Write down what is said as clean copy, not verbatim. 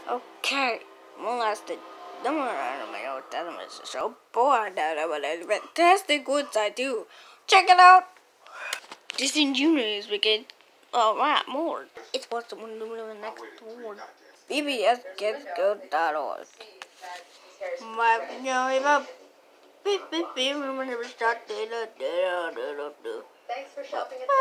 Okay, molested. The more animal is so bored that I would have fantastic woods I do. Check it out! Disingenuous because alright more. It's possible to live next door. BBS gets good.org. My if I beep beep beep remember start Thanks for shopping at